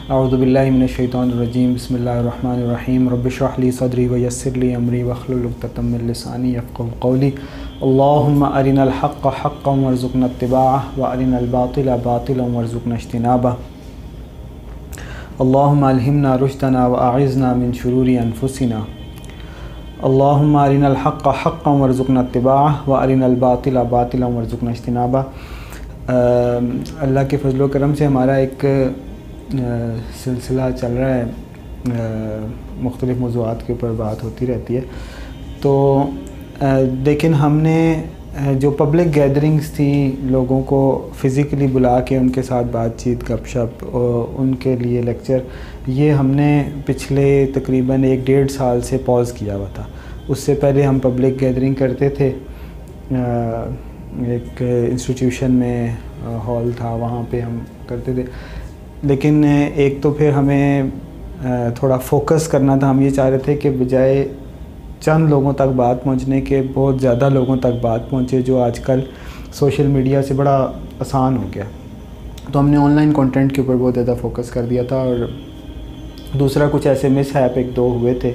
औज़ुबिल्लाहि मिनश्शैतानिर्रजीम बिस्मिल्लाहिर्रहमानिर्रहीम रब्बिश्रह ली सदरी व यस्सिर ली अमरी वहलुल उक़दतम मिन लिसानी यफ़क़हू क़ौली अल्लाहुम्मा अरिनल हक़्क़ हक़्क़न वरज़ुक़ना इत्तिबाअह व अरिनल बातिला बातिलन वरज़ुक़ना इज्तिनाबह। अल्लाहुम्मा अल्हिमना रुश्दना व अइज़ना मिन शुरूरि अनफुसिना। अल्लाहुम्मा अरिनल हक़्क़ हक़्क़न वरज़ुक़ना इत्तिबाअह व अरिनल बातिला बातिलन वरज़ुक़ना इज्तिनाबह। अल्लाह के फज़ल व करम से हमारा एक सिलसिला चल रहा है, मुख्तलिफ़ मौज़ूआत के ऊपर बात होती रहती है। तो लेकिन हमने जो पब्लिक गैदरिंग्स थी, लोगों को फ़िज़िकली बुला के उनके साथ बातचीत, गपशप और उनके लिए लेक्चर, ये हमने पिछले तकरीबन 1-1.5 साल से पॉज़ किया हुआ था। उससे पहले हम पब्लिक गैदरिंग करते थे, एक इंस्टीट्यूशन में हॉल था, वहाँ पे हम करते थे। लेकिन एक तो फिर हमें थोड़ा फोकस करना था। हम ये चाह रहे थे कि बजाय चंद लोगों तक बात पहुंचने के, बहुत ज़्यादा लोगों तक बात पहुंचे, जो आजकल सोशल मीडिया से बड़ा आसान हो गया। तो हमने ऑनलाइन कंटेंट के ऊपर बहुत ज़्यादा फोकस कर दिया था। और दूसरा, कुछ ऐसे मिसहैप 1-2 हुए थे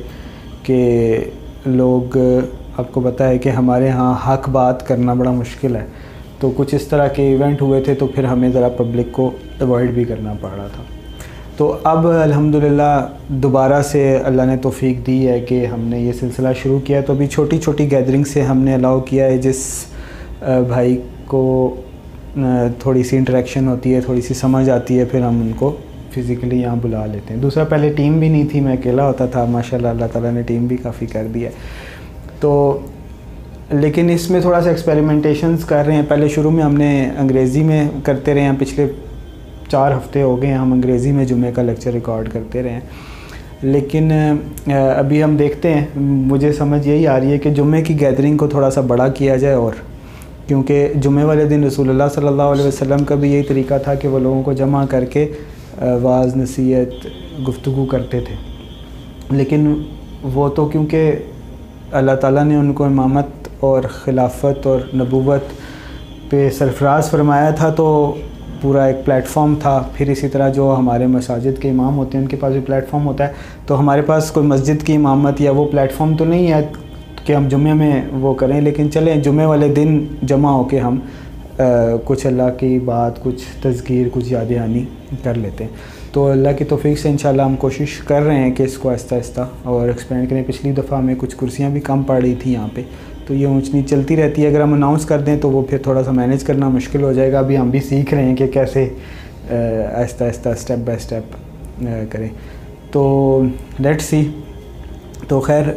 कि लोग, आपको पता है कि हमारे यहाँ हक बात करना बड़ा मुश्किल है, तो कुछ इस तरह के इवेंट हुए थे, तो फिर हमें ज़रा पब्लिक को अवॉइड भी करना पड़ रहा था। तो अब अल्हम्दुलिल्लाह दोबारा से अल्लाह ने तौफ़ीक दी है कि हमने ये सिलसिला शुरू किया। तो अभी छोटी छोटी गैदरिंग से हमने अलाउ किया है, जिस भाई को थोड़ी सी इंटरेक्शन होती है, थोड़ी सी समझ आती है, फिर हम उनको फ़िज़िकली यहाँ बुला लेते हैं। दूसरा, पहले टीम भी नहीं थी, मैं अकेला होता था। माशाल्लाह अल्लाह ताला ने टीम भी काफ़ी कर दी है। तो लेकिन इसमें थोड़ा सा एक्सपेरिमेंटेशंस कर रहे हैं। पहले शुरू में हमने अंग्रेज़ी में करते रहे हैं, पिछले 4 हफ़्ते हो गए हैं हम अंग्रेज़ी में जुमे का लेक्चर रिकॉर्ड करते रहे हैं। लेकिन अभी हम देखते हैं, मुझे समझ यही आ रही है कि जुमे की गैदरिंग को थोड़ा सा बड़ा किया जाए, और क्योंकि जुमे वाले दिन रसूलुल्लाह सल्लल्लाहु अलैहि वसल्लम का भी यही तरीका था कि वो लोगों को जमा करके वाज़, नसीहत, गुफ्तगू करते थे। लेकिन वो तो क्योंकि अल्लाह ताला ने उनको इमामत और ख़िलाफ़त और नबूवत पे सरफ़राज़ फरमाया था, तो पूरा एक प्लेटफॉर्म था। फिर इसी तरह जो हमारे मसाजिद के इमाम होते हैं, उनके पास भी प्लेटफॉर्म होता है। तो हमारे पास कोई मस्जिद की इमामत या वो प्लेटफॉर्म तो नहीं है कि हम जुमे में वो करें, लेकिन चलें जुमे वाले दिन जमा होके हम कुछ अल्लाह की बात, कुछ तज़कीर, कुछ याद दहानी कर लेते हैं। तो अल्लाह की तौफ़ीक से इंशाल्लाह हम कोशिश कर रहे हैं कि इसको आहिस्ता आहिस्ता और एक्सपेंड करें। पिछली दफ़ा हमें कुछ कुर्सियाँ भी कम पड़ रही थी यहाँ पे, तो ये ऊँच नीच चलती रहती है। अगर हम अनाउंस कर दें तो वो फिर थोड़ा सा मैनेज करना मुश्किल हो जाएगा। अभी हम भी सीख रहे हैं कि कैसे Aahista Aahista, step by step करें। तो लेट्स सी। तो खैर,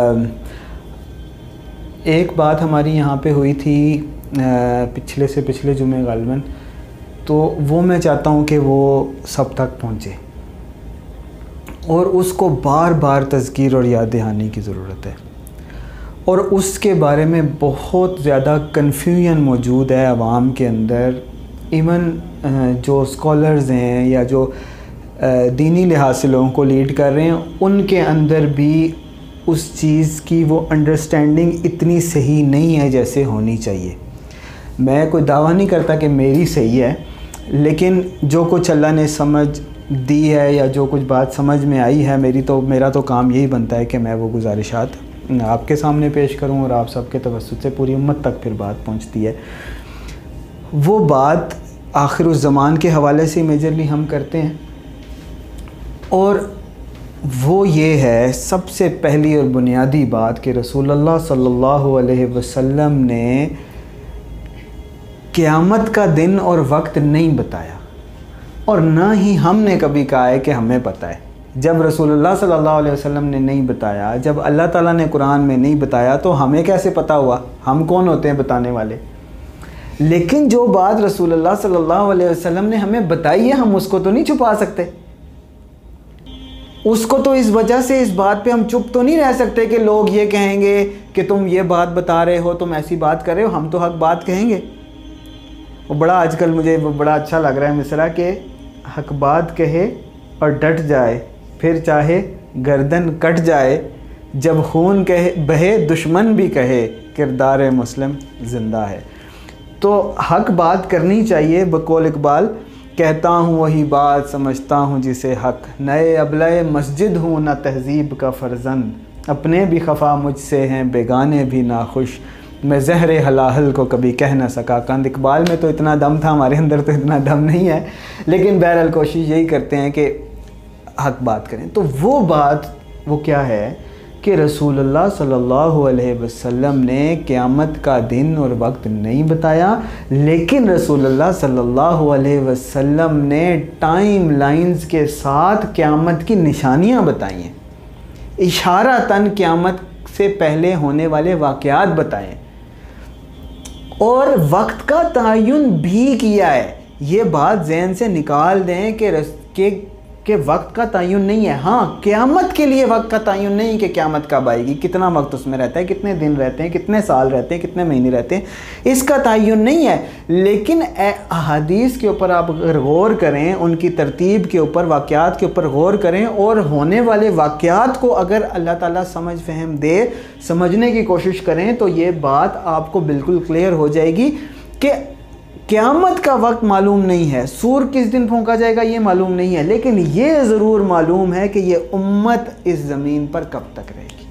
एक बात हमारी यहाँ पे हुई थी पिछले से पिछले जुमे गालिबन, तो वो मैं चाहता हूँ कि वो सब तक पहुँचे, और उसको बार बार तज़कीर और याद दहानी की ज़रूरत है। और उसके बारे में बहुत ज़्यादा कन्फ्यूजन मौजूद है आवाम के अंदर। इवन जो स्कॉलर्स हैं या जो दीनी लिहाज से लोगों को लीड कर रहे हैं, उनके अंदर भी उस चीज़ की वो अंडरस्टैंडिंग इतनी सही नहीं है जैसे होनी चाहिए। मैं कोई दावा नहीं करता कि मेरी सही है, लेकिन जो कुछ अल्लाह ने समझ दी है या जो कुछ बात समझ में आई है, मेरा तो काम यही बनता है कि मैं वो गुजारिशात आपके सामने पेश करूं, और आप सबके तवस्सुत से पूरी उम्मत तक फिर बात पहुंचती है। वो बात आखिरुज़्ज़मान के हवाले से मेजरली हम करते हैं, और वो ये है सबसे पहली और बुनियादी बात कि रसूलुल्लाह सल्लल्लाहु अलैहि वसल्लम ने क़यामत का दिन और वक्त नहीं बताया, और ना ही हमने कभी कहा है कि हमें पता है। जब रसूलुल्लाह सल्लल्लाहु अलैहि वसल्लम ने नहीं बताया, जब अल्लाह ताला ने कुरान में नहीं बताया, तो हमें कैसे पता हुआ? हम कौन होते हैं बताने वाले? लेकिन जो बात रसूलुल्लाह सल्लल्लाहु अलैहि वसल्लम ने हमें बताई है, हम उसको तो नहीं छुपा सकते। उसको तो इस वजह से, इस बात पे हम चुप तो नहीं रह सकते कि लोग ये कहेंगे कि तुम ये बात बता रहे हो, तुम ऐसी बात कर रहे हो। हम तो हक बात कहेंगे। वो बड़ा आजकल मुझे बड़ा अच्छा लग रहा है मिसरा के, हक बात कहे और डट जाए, फिर चाहे गर्दन कट जाए, जब खून कहे बहे दुश्मन भी कहे, किरदार मुस्लिम ज़िंदा है। तो हक बात करनी चाहिए बकौल इकबाल कहता हूँ वही बात समझता हूँ जिसे हक, नए अबले मस्जिद हूँ न तहज़ीब का फ़र्जंद, अपने भी खफा मुझसे हैं बेगाने भी नाखुश, मैं ज़हर हलाहल को कभी कह न सका कंद। इकबाल में तो इतना दम था, हमारे अंदर तो इतना दम नहीं है, लेकिन बहरहाल कोशिश यही करते हैं कि हक बात करें। तो वो बात वो क्या है कि रसूलुल्लाह सल्लल्लाहु अलैहि वसल्लम ने क़यामत का दिन और वक्त नहीं बताया, लेकिन रसूलुल्लाह सल्लल्लाहु अलैहि वसल्लम ने टाइम लाइंस के साथ क़यामत की निशानियां बताई हैं, इशारतन क़यामत से पहले होने वाले वाक़यात बताए और वक्त का तयन भी किया है। ये बात ज़हन से निकाल दें कि वक्त का तयन नहीं है। हाँ, क़यामत के लिए वक्त का तयन नहीं कि क़यामत कब आएगी, कितना वक्त उसमें रहता है, कितने दिन रहते हैं, कितने साल रहते हैं, कितने महीने रहते हैं, इसका तयन नहीं है। लेकिन अहादीस के ऊपर आप अगर गौर करें, उनकी तरतीब के ऊपर, वाक़यात के ऊपर गौर करें और होने वाले वाक़यात को अगर अल्लाह ताला समझ फहम दे, समझने की कोशिश करें, तो ये बात आपको बिल्कुल क्लियर हो जाएगी कि क़यामत का वक्त मालूम नहीं है, सूर किस दिन फूंका जाएगा ये मालूम नहीं है, लेकिन ये ज़रूर मालूम है कि ये उम्मत इस ज़मीन पर कब तक रहेगी।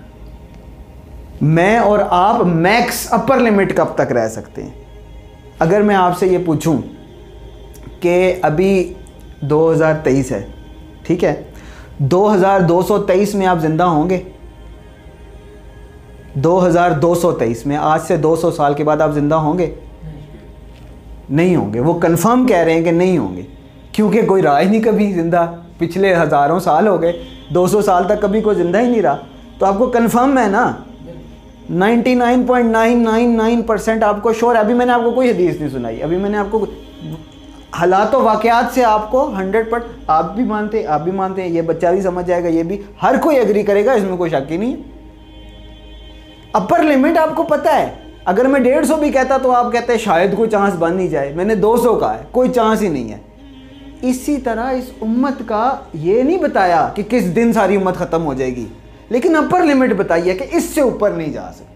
मैं और आप मैक्स अपर लिमिट कब तक रह सकते हैं। अगर मैं आपसे ये पूछूं कि अभी 2023 है, ठीक है, 2223 में आप ज़िंदा होंगे? 2223 में, आज से 200 साल के बाद आप ज़िंदा होंगे? नहीं होंगे। वो कंफर्म कह रहे हैं कि नहीं होंगे, क्योंकि कोई रहा ही नहीं कभी ज़िंदा, पिछले हज़ारों साल हो गए, 200 साल तक कभी कोई ज़िंदा ही नहीं रहा। तो आपको कंफर्म है ना, 99.999% आपको श्योर है। अभी मैंने आपको कोई हदीस नहीं सुनाई, अभी मैंने आपको हालात व वाक़यात से आपको 100% आप भी मानते हैं, ये बच्चा भी समझ जाएगा, ये भी हर कोई एग्री करेगा, इसमें कोई शक ही नहीं है। अपर लिमिट आपको पता है। अगर मैं 150 भी कहता तो आप कहते हैं शायद कोई चांस बन ही जाए, मैंने 200 कहा है, कोई चांस ही नहीं है। इसी तरह इस उम्मत का ये नहीं बताया कि किस दिन सारी उम्मत ख़त्म हो जाएगी, लेकिन अपर लिमिट बताई है कि इससे ऊपर नहीं जा सकती।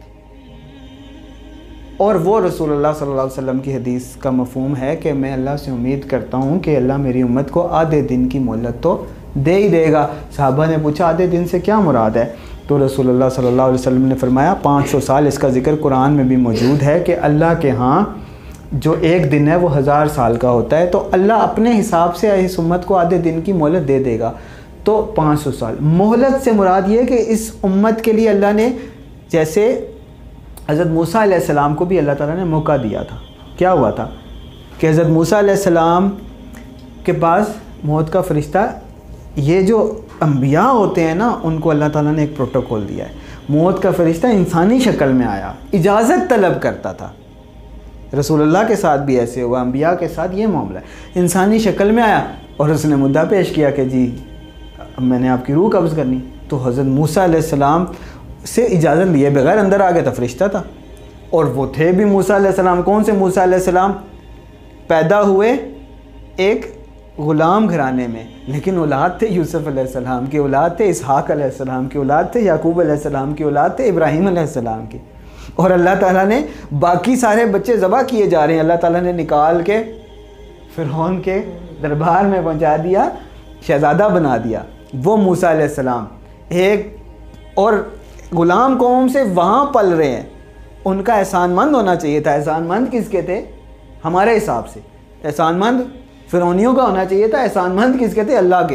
और वो रसूलुल्लाह सल्लल्लाहु अलैहि वसल्लम की हदीस का मफ़हूम है कि मैं अल्लाह से उम्मीद करता हूँ कि अल्लाह मेरी उम्मत को आधे दिन की मोहलत तो दे ही देगा। साहबा ने पूछा आधे दिन से क्या मुराद है, तो रसूलुल्लाह सल्लल्लाहु अलैहि वसल्लम ने फरमाया 500 साल। इसका ज़िक्र कुरान में भी मौजूद है कि अल्लाह के यहाँ जो एक दिन है वो 1000 साल का होता है, तो अल्लाह अपने हिसाब से इस उम्मत को आधे दिन की मोहलत दे देगा, तो 500 साल। मोहलत से मुराद ये कि इस उम्मत के लिए अल्लाह ने, जैसे हज़रत मूसा अलैहिस्सलाम को भी अल्लाह ताला ने मौका दिया था। क्या हुआ था कि हज़रत मूसा अलैहिस्सलाम के पास मौत का फ़रिश्ता, ये जो अंबिया होते हैं ना, उनको अल्लाह ताला ने एक प्रोटोकॉल दिया है। मौत का फ़रिश्ता इंसानी शक्ल में आया, इजाज़त तलब करता था। रसूलुल्लाह के साथ भी ऐसे हुआ, अंबिया के साथ ये मामला है, इंसानी शक्ल में आया और उसने मुद्दा पेश किया कि जी मैंने आपकी रूह कब्ज़ करनी। तो हज़रत मूसा अलैहिस्सलाम से इजाज़त लिए बगैर अंदर आ गया था, फ़रिश्ता था, और वो थे भी मूसा अलैहिस्सलाम। कौन से मूसा अलैहिस्सलाम? पैदा हुए एक ग़ुलाम घराने में, लेकिन औलाद थे यूसुफ़ अलैहिस्सलाम की, औलाद थे इसहाक़ अलैहिस्सलाम की, औलाद थे याकूब अलैहिस्सलाम की, औलाद थे इब्राहीम अलैहिस्सलाम की। और अल्लाह ताला ने बाकी सारे बच्चे ज़बह किए जा रहे हैं, अल्लाह ताला ने निकाल के फ़िरौन के दरबार में पहुंचा दिया, शहज़ादा बना दिया। वो मूसा अलैहिस्सलाम एक और ग़ुलाम कौम से वहाँ पल रहे हैं, उनका एहसानमंद होना चाहिए था। एहसानमंद किसके थे? हमारे हिसाब से एहसानमंद फ़िरौनियों का होना चाहिए था। एहसानमंद किसके थे? अल्लाह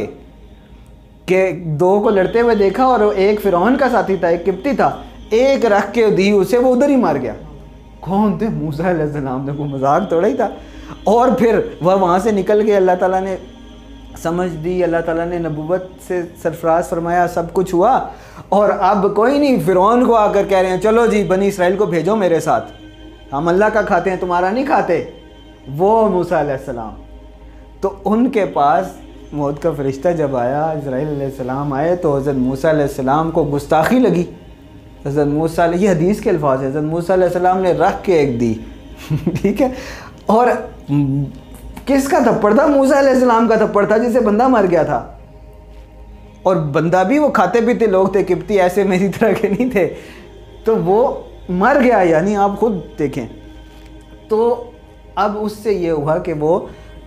के दो को लड़ते हुए देखा और एक फ़िरौन का साथी था, एक किप्ती था, एक रख के दी उसे, वो उधर ही मार गया। कौन थे? मूसा अलैहिस्सलाम थे, कोई मजाक थोड़ा ही था। और फिर वह वहाँ से निकल के अल्लाह ताला ने समझ दी, अल्लाह ताला ने नबूवत से सरफराज फरमाया, सब कुछ हुआ। और अब कोई नहीं फ़िरौन को आकर कह रहे हैं चलो जी बनी इसराइल को भेजो मेरे साथ, हम अल्लाह का खाते हैं तुम्हारा नहीं खाते। वो मूसा अलैहिस्सलाम, तो उनके पास मौत का फ़रिश्ता जब आया, इस्राईल अलैहिस्सलाम आए, तो हज़रत मूसा अलैहिस्सलाम को गुस्ताखी लगी। हज़रत मूसा, ये हदीस के अल्फाज है, हज़रत मूसा अलैहिस्सलाम ने रख के एक दी ठीक है। और किसका थप्पड़ था? मूसा अलैहिस्सलाम का थप्पड़ था, जिससे बंदा मर गया था। और बंदा भी वो खाते पीते लोग थे, किप्ती ऐसे मेरी तरह के नहीं थे, तो वो मर गया, यानी आप खुद देखें। तो अब उससे ये हुआ कि वो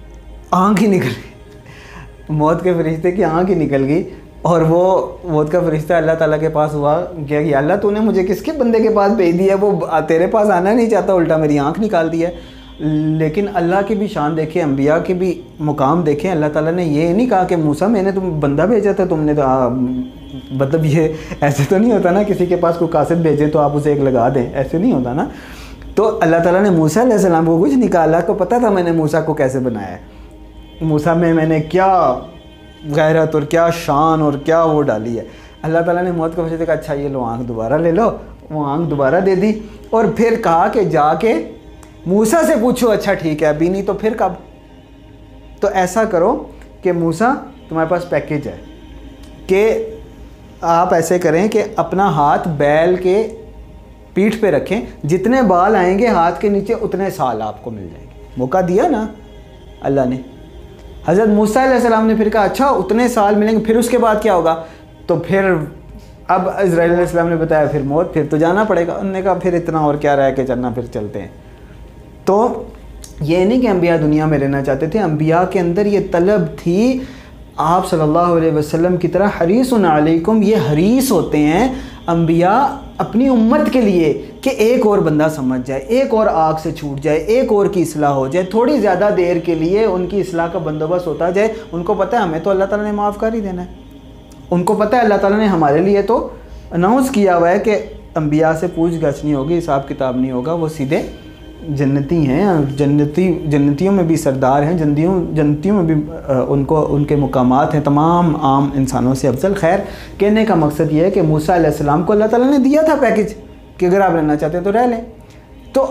आँख ही निकल गई, मौत के फरिश्ते की आँख ही निकल गई। और वो मौत का फरिश्ता अल्लाह ताला के पास हुआ, क्या कि अल्लाह तूने मुझे किसके बंदे के पास भेज दिया, वो तेरे पास आना नहीं चाहता, उल्टा मेरी आँख निकाल दी है। लेकिन अल्लाह की भी शान देखें, अम्बिया के भी मुकाम देखें। अल्लाह ताला ने ये नहीं कहा कि मूसा मैंने तुम बंदा भेजा था, तुमने तो मतलब ये ऐसे तो नहीं होता ना, किसी के पास कोई कासिद भेजे तो आप उसे एक लगा दें, ऐसे नहीं होता ना। तो अल्लाह ताला ने मूसा अलैहिस्सलाम को कुछ नहीं कहा, अल्लाह को पता था मैंने मूसा को कैसे बनाया है, मूसा में मैंने क्या गैरत और क्या शान और क्या वो डाली है। अल्लाह ताला ने मौत को फरिश्ते कहा अच्छा ये लो आँख दोबारा ले लो, वो आँख दोबारा दे दी। और फिर कहा कि जाके मूसा से पूछो, अच्छा ठीक है अभी नहीं तो फिर कब। तो ऐसा करो कि मूसा तुम्हारे पास पैकेज है कि आप ऐसे करें कि अपना हाथ बैल के पीठ पे रखें, जितने बाल आएंगे हाथ के नीचे उतने साल आपको मिल जाएंगे। मौका दिया ना अल्लाह ने। हज़रत मूसा अलैहिस्सलाम ने फिर कहा अच्छा उतने साल मिलेंगे, फिर उसके बाद क्या होगा। तो फिर अब इज़राइल अलैहिस्सलाम ने बताया फिर मौत, फिर तो जाना पड़ेगा। उन्होंने कहा फिर इतना और क्या रह के चलना, फिर चलते हैं। तो ये नहीं कि अम्बिया दुनिया में रहना चाहते थे, अम्बिया के अंदर ये तलब थी आप सल्लल्लाहु अलैहि वसल्लम की तरह हरीसुन अलैकुम, ये हरीस होते हैं अम्बिया अपनी उम्मत के लिए कि एक और बंदा समझ जाए, एक और आग से छूट जाए, एक और की इस्लाह हो जाए, थोड़ी ज़्यादा देर के लिए उनकी इस्लाह का बंदोबस्त होता जाए। उनको पता है हमें तो अल्लाह ताला ने माफ़ कर ही देना है, उनको पता है अल्लाह ताला ने हमारे लिए तो अनाउंस किया हुआ है कि अम्बिया से पूछ गछ नहीं होगी, हिसाब किताब नहीं होगा, वो सीधे जन्नती हैं, जन्नतियों में भी सरदार हैं, जन्नतियों में भी उनको उनके मुकामात हैं तमाम आम इंसानों से अफजल। खैर कहने का मकसद ये है कि मूसा अलैहिस्सलाम को अल्लाह ताला ने दिया था पैकेज कि अगर आप रहना चाहते हैं तो रह लें। तो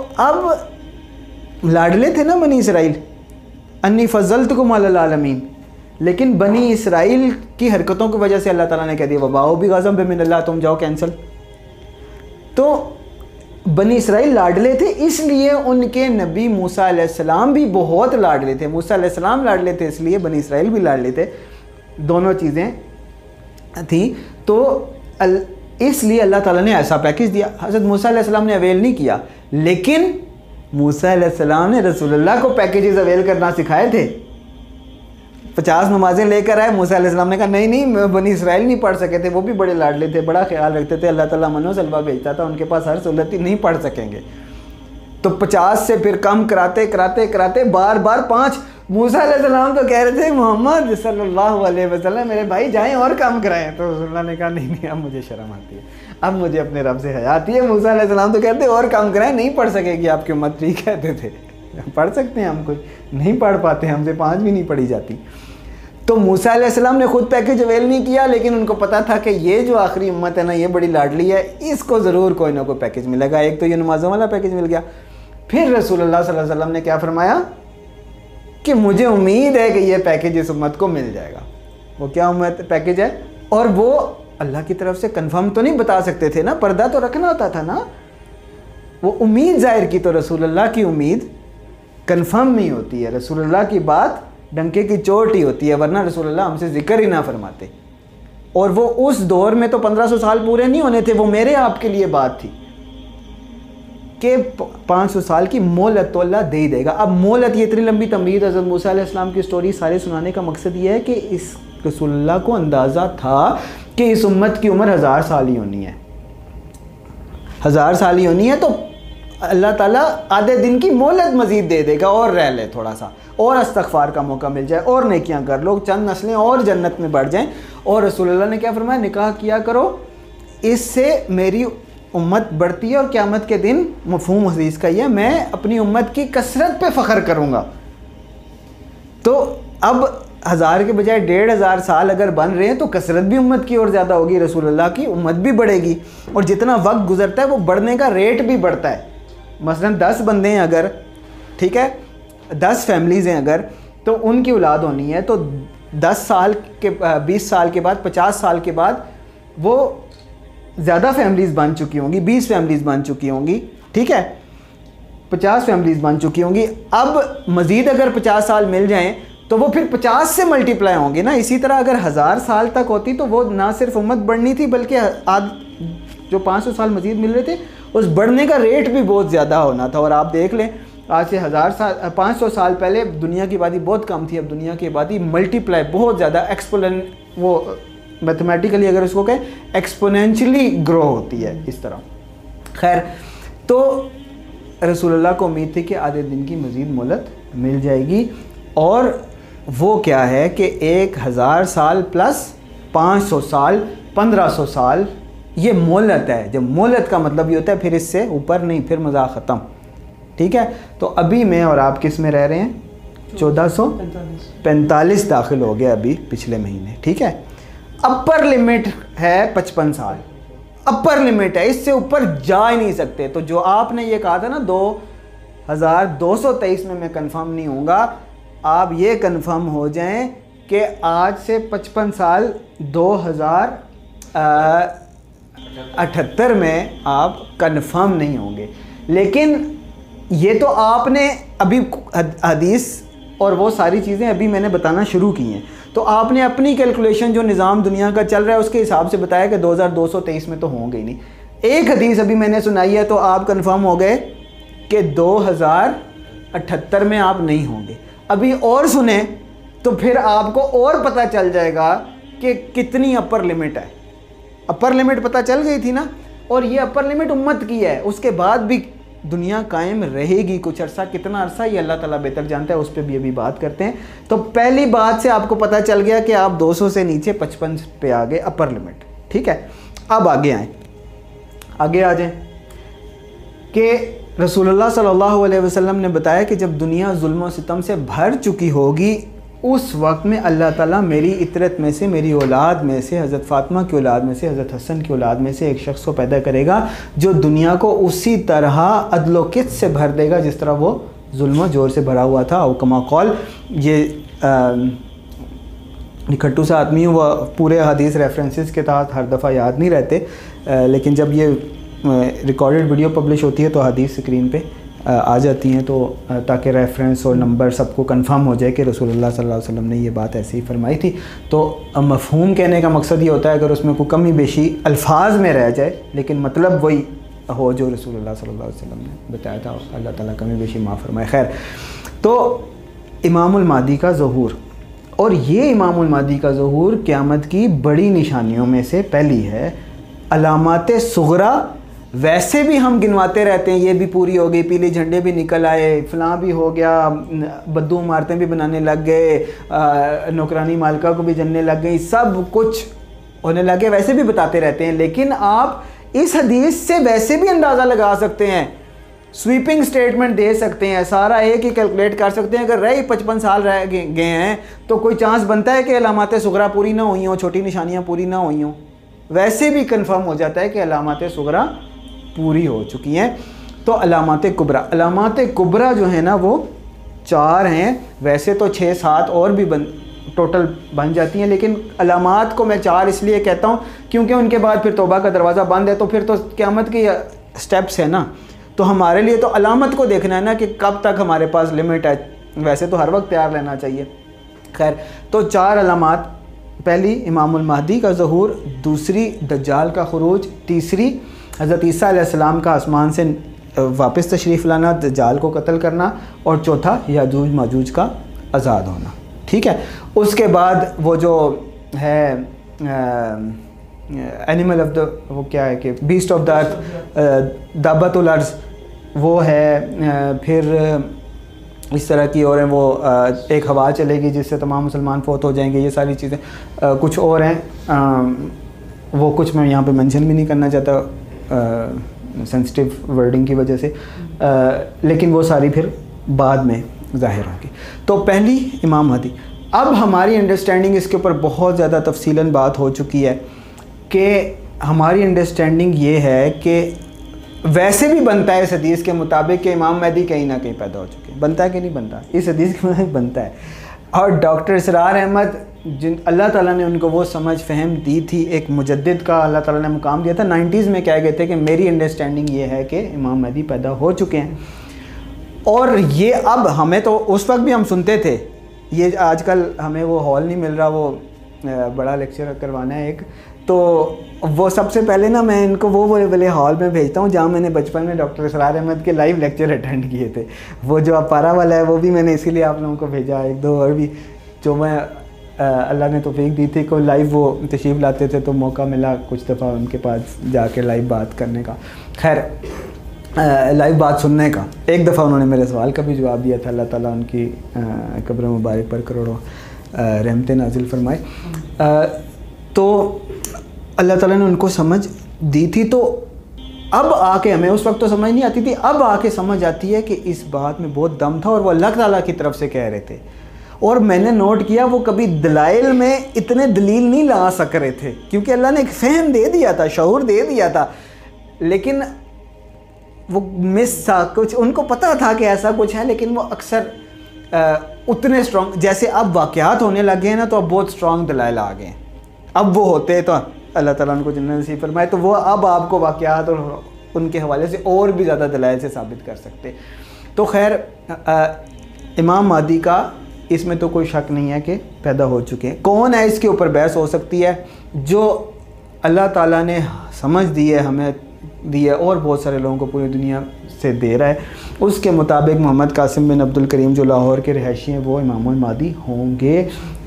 अब लाडले थे ना बनी इसराइल, अन्नी फ़ज़्ज़लतुकुम अलल आलमीन, लेकिन बनी इसराइल की हरकतों की वजह से अल्लाह ताला ने कह दिया वबाओ भी ग़ज़ब मिनल्लाह, तुम जाओ कैंसिल। तो बनी इसराइल लाडले थे, इसलिए उनके नबी मूसा अलैहिस्सलाम भी बहुत लाडले थे। मूसा अलैहिस्सलाम लाडले थे इसलिए बनी इसराइल भी लाडले थे, दोनों चीज़ें थी। तो इसलिए अल्लाह ताला ने ऐसा पैकेज दिया। हज़रत मूसा अलैहिस्सलाम ने अवेल नहीं किया, लेकिन मूसा अलैहिस्सलाम ने रसूलुल्लाह को पैकेजेस अवेल करना सिखाए थे। 50 नमाज़ें लेकर आए, मूसा अलैहिस्सलाम ने कहा नहीं बनी इसराइल नहीं पढ़ सके थे, वो भी बड़े लाडले थे, बड़ा ख्याल रखते थे, अल्लाह ताला मनो सलवा भेजता था, उनके पास हर सहूलत नहीं पढ़ सकेंगे। तो 50 से फिर कम कराते बार 5। मूसा अलैहिस्सलाम तो कह रहे थे मोहम्मद सल्लल्लाहु अलैहि वसल्लम मेरे भाई जाएं और कम कराएं। तो रसूलुल्लाह ने कहा नहीं अब मुझे शर्म आती है, अब मुझे अपने रब से हया आती है। मूसा अलैहिस्सलाम तो कहते और कम कराएं, नहीं पढ़ सकेगी आपकी उम्मत, ठीक कहते थे, पढ़ सकते हैं हम, कोई नहीं पढ़ पाते, हमसे 5 भी नहीं पढ़ी जाती। तो मूसा अलैहिस्सलाम ने खुद पैकेज अवेल नहीं किया, लेकिन उनको पता था कि ये जो आखिरी उम्मत है ना, ये बड़ी लाडली है, इसको ज़रूर कोई ना कोई पैकेज मिलेगा। एक तो ये नमाज़ों वाला पैकेज मिल गया। फिर रसूलुल्लाह सल्लल्लाहु अलैहि वसल्लम ने क्या फरमाया कि मुझे उम्मीद है कि ये पैकेज इस उम्मत को मिल जाएगा। वो क्या उम्मत पैकेज है, और वो अल्लाह की तरफ से कंफर्म तो नहीं बता सकते थे ना, पर्दा तो रखना होता था ना। वो उम्मीद ज़ाहिर की, तो रसूलुल्लाह की उम्मीद कंफर्म नहीं होती है, रसूलुल्लाह की बात डंके की चोट ही होती है, वरना रसूलुल्लाह हमसे जिक्र ही ना फरमाते। और वो उस दौर में तो 1500 साल पूरे नहीं होने थे, वो मेरे आपके लिए बात थी कि 500 साल की मोहलत तो अल्लाह दे ही देगा। अब मोहलत ये इतनी लंबी तमहीद, हज़रत मूसा अलैहिस्सलाम की स्टोरी सारे सुनाने का मकसद ये है कि इस रसूलुल्लाह को अंदाज़ा था कि इस उम्मत की उम्र 1000 साल ही होनी है, 1000 साल ही होनी है। तो अल्लाह ताला आधे दिन की मोहलत मज़ीद दे देगा, और रह ले थोड़ा सा, और इस्तग़फ़ार का मौका मिल जाए, और नेकियां कर लो, चंद नस्लें और जन्नत में बढ़ जाएं। और रसूलुल्लाह ने क्या फरमाया, निकाह किया करो, इससे मेरी उम्मत बढ़ती है, और क़यामत के दिन मफ़हूम हदीस का यह, मैं अपनी उम्मत की कसरत पे फ़ख्र करूँगा। तो अब 1000 के बजाय 1500 साल अगर बन रहे हैं तो कसरत भी उम्मत की और ज़्यादा होगी, रसूलुल्लाह की उम्मत भी बढ़ेगी, और जितना वक्त गुजरता है वो बढ़ने का रेट भी बढ़ता है। मसलन 10 बंदे हैं अगर, ठीक है, 10 फैमिलीज़ हैं अगर, तो उनकी औलाद होनी है, तो 10 साल के 20 साल के बाद, 50 साल के बाद वो ज़्यादा फैमिलीज़ बन चुकी होंगी, 20 फैमिलीज़ बन चुकी होंगी, ठीक है, 50 फैमिलीज़ बन चुकी होंगी। अब मज़ीद अगर 50 साल मिल जाएं तो वो फिर 50 से मल्टीप्लाई होंगे ना। इसी तरह अगर 1000 साल तक होती तो वो ना सिर्फ उम्मत बढ़नी थी, बल्कि जो 500 साल मज़ीद मिल रहे थे, उस बढ़ने का रेट भी बहुत ज़्यादा होना था। और आप देख लें आज से 1000 साल 500 साल पहले दुनिया की आबादी बहुत कम थी, अब दुनिया की आबादी मल्टीप्लाई बहुत ज़्यादा एक्सपोनेंट, वो मैथमेटिकली अगर उसको कहें एक्सपोनेंशियली ग्रो होती है इस तरह। खैर, तो रसूलुल्लाह को उम्मीद थी कि आधे दिन की मज़ीद मोहलत मिल जाएगी, और वो क्या है कि 1000 साल प्लस 500 साल 1500 साल ये मोहलत है। जब मोहलत का मतलब ये होता है फिर इससे ऊपर नहीं, फिर मज़ाक ख़त्म। ठीक है, तो अभी मैं और आप किस में रह रहे हैं? 1445 दाखिल हो गया अभी पिछले महीने। ठीक है, अपर लिमिट है 55 साल, अपर लिमिट है, इससे ऊपर जा ही नहीं सकते। तो जो आपने ये कहा था ना 2223 में मैं कंफर्म नहीं होऊंगा, आप ये कंफर्म हो जाएं कि आज से 55 साल 2078 में आप कंफर्म नहीं होंगे। लेकिन ये तो आपने अभी हदीस और वो सारी चीज़ें अभी मैंने बताना शुरू की हैं, तो आपने अपनी कैलकुलेशन जो निज़ाम दुनिया का चल रहा है उसके हिसाब से बताया कि 2223 में तो होंगे ही नहीं। एक हदीस अभी मैंने सुनाई है तो आप कंफर्म हो गए कि 2078 में आप नहीं होंगे। अभी और सुने तो फिर आपको और पता चल जाएगा कि कितनी अपर लिमिट है। अपर लिमिट पता चल गई थी ना, और ये अपर लिमिट उम्मत की है, उसके बाद भी दुनिया कायम रहेगी कुछ अरसा, कितना अरसा ये अल्लाह ताला बेहतर जानता है, उस पर भी अभी बात करते हैं। तो पहली बात से आपको पता चल गया कि आप 200 से नीचे 55 पे आ गए अपर लिमिट। ठीक है, अब आगे आए, आगे आ जाएं कि रसूलुल्लाह सल्लल्लाहु अलैहि वसल्लम ने बताया कि जब दुनिया जुल्म और सितम से भर चुकी होगी उस वक्त में अल्लाह ताला मेरी इतरत में से, मेरी औलाद में से, हज़रत फ़ातिमा की औलाद में से, हज़रत हसन की औलाद में से एक शख्स को पैदा करेगा जो दुनिया को उसी तरह अदलो किस्त से भर देगा जिस तरह वो जुल्म जोर से भरा हुआ था। और कमा कौल ये निखट्टू सा आदमी वो पूरे हदीस रेफरेंसेस के तहत हर दफ़ा याद नहीं रहते, लेकिन जब ये रिकॉर्डेड वीडियो पब्लिश होती है तो हदीस स्क्रीन पे आ जाती हैं, तो ताकि रेफरेंस और नंबर सबको कंफर्म हो जाए कि रसूलुल्लाह सल्लल्लाहु अलैहि वसल्लम ने ये बात ऐसे ही फरमाई थी। तो मफ़हूम कहने का मकसद ये होता है अगर उसमें कोई कमी बेशी अल्फाज में रह जाए लेकिन मतलब वही हो जो रसूलुल्लाह सल्लल्लाहु अलैहि वसल्लम ने बताया था, अल्लाह ताला कमी बेशी माफ़ फरमाए। खैर, तो इमामुल महदी का ज़हूर, और ये इमामुल महदी का ज़हूर क़यामत की बड़ी निशानियों में से पहली है। अलामात सुगरा वैसे भी हम गिनवाते रहते हैं, ये भी पूरी हो गई, पीले झंडे भी निकल आए, फ़लाँ भी हो गया, बद्दू इमारतें भी बनाने लग गए, नौकरानी मालिका को भी जनने लग गई, सब कुछ होने लगे, वैसे भी बताते रहते हैं। लेकिन आप इस हदीस से वैसे भी अंदाज़ा लगा सकते हैं, स्वीपिंग स्टेटमेंट दे सकते हैं, सारा एक ही कैलकुलेट कर सकते हैं। अगर रहे 55 साल रह गए हैं तो कोई चांस बनता है कि अलामात सुगरा पूरी ना हुई हों, छोटी निशानियाँ पूरी ना हुई हों। वैसे भी कंफर्म हो जाता है कि अलामात सुगरा पूरी हो चुकी हैं। तो अलामात कुबरा, अलामात कुबरा जो है ना वो 4 हैं, वैसे तो 6-7 और भी टोटल बन जाती हैं, लेकिन अलामात को मैं 4 इसलिए कहता हूँ क्योंकि उनके बाद फिर तौबा का दरवाज़ा बंद है, तो फिर तो क़यामत के स्टेप्स है ना, तो हमारे लिए तो अलामत को देखना है ना कि कब तक हमारे पास लिमिट है, वैसे तो हर वक्त तैयार रहना चाहिए। खैर, तो 4 अलामात, पहली इमामुल महदी का ज़हूर, दूसरी दज्जाल का खुरूज, तीसरी हज़रत ईसा अलैहिस्सलाम का आसमान से वापस तशरीफ़ लाना, दज्जाल को कत्ल करना, और चौथा याजूज माजूज का आज़ाद होना। ठीक है, उसके बाद वो जो है एनिमल ऑफ द, वो क्या है कि बीस्ट ऑफ द अर्थ, दाबतुल अर्ज़ वो है, फिर इस तरह की और हैं, वो एक हवा चलेगी जिससे तमाम मुसलमान फौत हो जाएंगे, ये सारी चीज़ें कुछ और हैं, वो कुछ मैं यहाँ पे मेंशन भी नहीं करना चाहता सेंसिटिव वर्डिंग की वजह से, लेकिन वो सारी फिर बाद में ज़ाहिर होगी। तो पहली इमाम महदी। अब हमारी अंडरस्टैंडिंग इसके ऊपर बहुत ज़्यादा तफसीलन बात हो चुकी है कि हमारी अंडरस्टैंडिंग ये है कि वैसे भी बनता है इस हदीस के मुताबिक कि इमाम महदी कहीं ना कहीं पैदा हो चुके हैं, बनता है कि नहीं बनता, इस हदीस के मुताबिक बनता है। और डॉक्टर इसरार अहमद, जिन अल्लाह ताला ने उनको वो समझ फ़हम दी थी, एक मुजद्दिद का अल्लाह ताला ने मुकाम दिया था, 90s में कह गए थे कि मेरी अंडरस्टैंडिंग ये है कि इमाम महदी पैदा हो चुके हैं। और ये अब हमें तो उस वक्त भी हम सुनते थे, ये आजकल हमें वो हॉल नहीं मिल रहा, वो बड़ा लेक्चर करवाना है एक, तो वो सबसे पहले ना मैं इनको वो बोले हॉल में भेजता हूँ जहाँ मैंने बचपन में डॉक्टर इसरार अहमद के लाइव लेक्चर अटेंड किए थे। वो जो अपारा वाला है वो भी मैंने इसीलिए आप लोगों को भेजा, एक दो और भी जो मैं अल्लाह ने तौफीक दी थी, कोई लाइव वो तशरीफ़ लाते थे तो मौका मिला कुछ दफ़ा उनके पास जाके लाइव बात करने का। खैर लाइव बात सुनने का, एक दफ़ा उन्होंने मेरे सवाल का भी जवाब दिया था। अल्लाह ताला उनकी कब्र मुबारक पर करोड़ों रहमतें नाजिल फरमाए। तो अल्लाह ताला ने उनको समझ दी थी, तो अब आके हमें, उस वक्त तो समझ नहीं आती थी, अब आके समझ आती है कि इस बात में बहुत दम था और वो अल्लाह ताला की तरफ से कह रहे थे। और मैंने नोट किया वो कभी दलाइल में इतने दलील नहीं ला सक रहे थे, क्योंकि अल्लाह ने एक फ़हम दे दिया था, शऊर दे दिया था, लेकिन वो मिस था कुछ, उनको पता था कि ऐसा कुछ है, लेकिन वो अक्सर उतने स्ट्रॉन्ग, जैसे अब वाक़यात होने लगे हैं ना तो अब बहुत स्ट्रॉन्ग दलाइल आ गए हैं। अब वो होते तो अल्लाह ताला उनको जन्नत नसीब फरमाए, तो वो अब आपको वाक़यात और उनके हवाले से और भी ज़्यादा दलाइल से साबित कर सकते। तो खैर इमाम महदी का इसमें तो कोई शक नहीं है कि पैदा हो चुके हैं। कौन है इसके ऊपर बहस हो सकती है, जो अल्लाह ताला ने समझ दी है, हमें दी है और बहुत सारे लोगों को पूरी दुनिया से दे रहा है, उसके मुताबिक मोहम्मद कासिम बिन अब्दुल करीम जो लाहौर के रहायशी हैं वो इमामुल महदी होंगे।